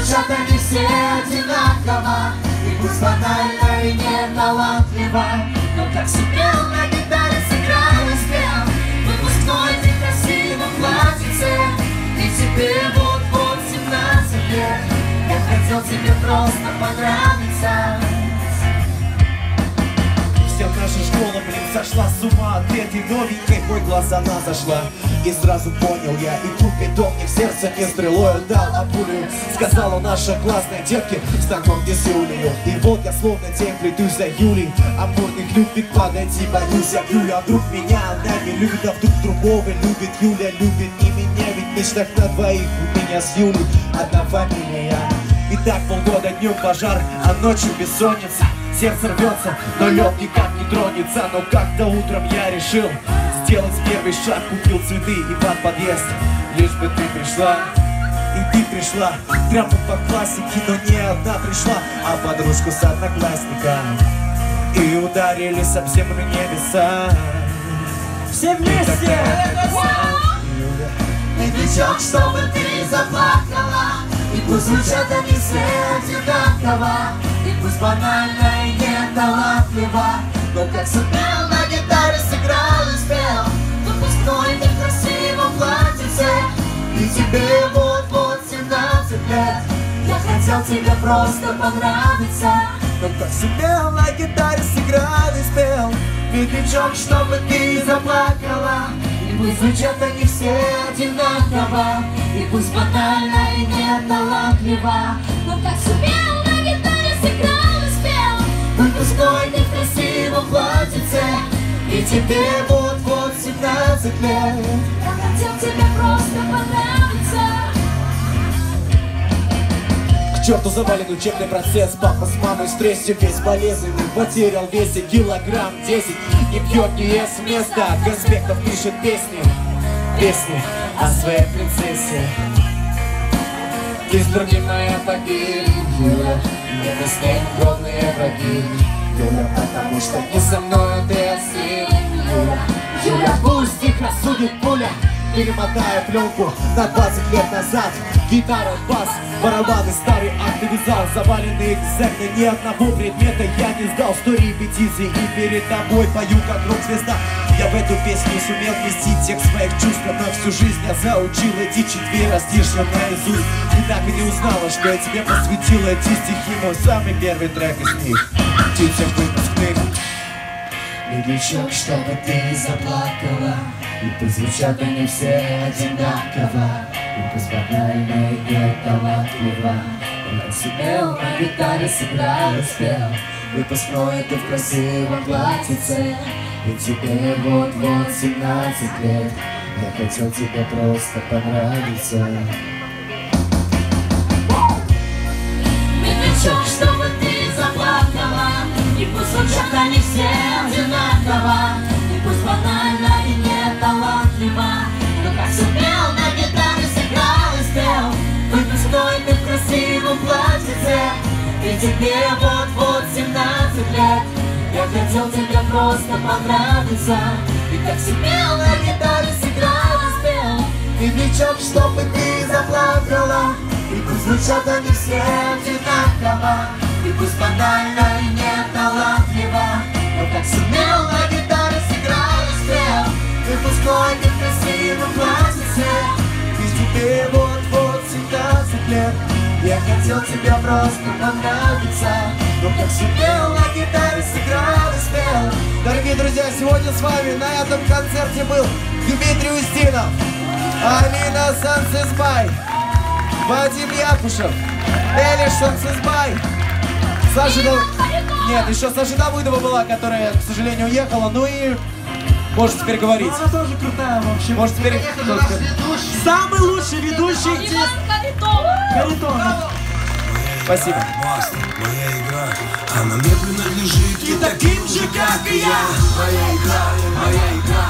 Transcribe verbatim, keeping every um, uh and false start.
звучат они все одинаково, и пусть банально и не талантливо, но как сумел на гитаре сыграл и спел выпускной ты в красивом платьице, и тебе вот-вот семнадцать лет. Я хотел тебе просто понравиться. Вся наша школа, блин, сошла с ума от этой новенькой. Мой глаз она зашла, и сразу понял я, и тут питомник сердца не стрелой дал, а пулю. Сказала наша классная девке, знакомьте с Юлею. И вот я словно тень плетусь за Юлей. Амурных любит подойти, боюсь я Юлю. А вдруг меня она не любит, а вдруг другого любит. Юля любит не меня, ведь в мечтах на двоих у меня с Юлей одна фамилия. И так полгода днем пожар, а ночью бессонница. Сердце рвется, но лед никак не тронется. Но как-то утром я решил сделать первый шаг. Купил цветы и под подъезд, лишь бы ты пришла. И ты пришла, прямо по классике, но не одна пришла, а подружку с одноклассника. И ударились об землю небеса. Все вместе! Медлячок, чтобы ты заплакала, и пусть звучат они все одинаково, и пусть банально и не талантливо, но как сумел на гитаре сыграл и спел выпускной ты в красивом платьице, и тебе вот-вот семнадцать лет. Я хотел тебе просто понравиться, но как сумел на гитаре сыграл и спел медлячок, чтобы ты заплакала, и пусть звучат они все одинаково, и пусть банально и не талантливо, но как сумел на гитаре сыграл и спел выпускной ты в красивом платьице, и тебе вот-вот семнадцать лет. Я хотел тебе просто понравиться. К черту завален учебный процесс, папа с мамой в стрессе, весь болезненный, потерял в весе килограмм десять. Не пьет, не ест с места, от конспектов пишет песни, песни о своей принцессе. Ты с другим моя погиб, Юля, мне с ней кровные враги, Юля, потому что не со мной ты осил, Юля, Юля, пусть их рассудит пуля. Перемотая пленку на двадцать лет назад. Гитара, бас, барабаны, старый актовый зал, заваленные экзамены, ни одного предмета я не сдал. Сто репетиций и перед тобой пою как рок-звезда. Я в эту песню сумел вместить всех своих чувств, но всю жизнь я заучил эти четыре стишка наизусть. Ты так и не узнала, что я тебе посвятил эти стихи, мой самый первый трек из них. Птица выпускных. Медлячок, чтобы ты заплакала, и пусть звучат они все одинаково, и пусть банально и не талантливо, но как сумел на гитаре сыграл и спел выпускной ты в красивом платьице, и тебе вот-вот семнадцать лет. Я хотел тебе просто понравиться. Медлячок, чтобы ты заплакала, и пусть звучат они все одинаково, и пусть банально и не талантливо, но как сумел на гитаре сыграл и спел выпускной ты в красивом платьице, и тебе вот-вот семнадцать лет. Я хотел тебе просто понравиться, и как сумел на гитаре сыграл и спел медлячок, чтобы ты заплакала, и пусть звучат они все одинаково, и пусть банально и не талантливо, но как сумел на гитаре сыграл и спел выпускной ты в красивом платьице, и тебе вот-вот семнадцать лет. Я хотел тебе просто понравиться, но как сумел на гитаре сыграл и спел. Дорогие друзья, сегодня с вами на этом концерте был Дмитрий Устинов, Алина Сансызбай, Вадим Якушев, Элиш Сансызбай, Саша Дав... Нет, еще Саша Давыдова была, которая, к сожалению, уехала. Ну и можете теперь говорить. Ну, она тоже крутая, в общем. Можете теперь... Самый лучший ведущий здесь. Харитонов. Спасибо. Моя игра, она мне принадлежит. И таким же, как и я. Моя игра, моя игра.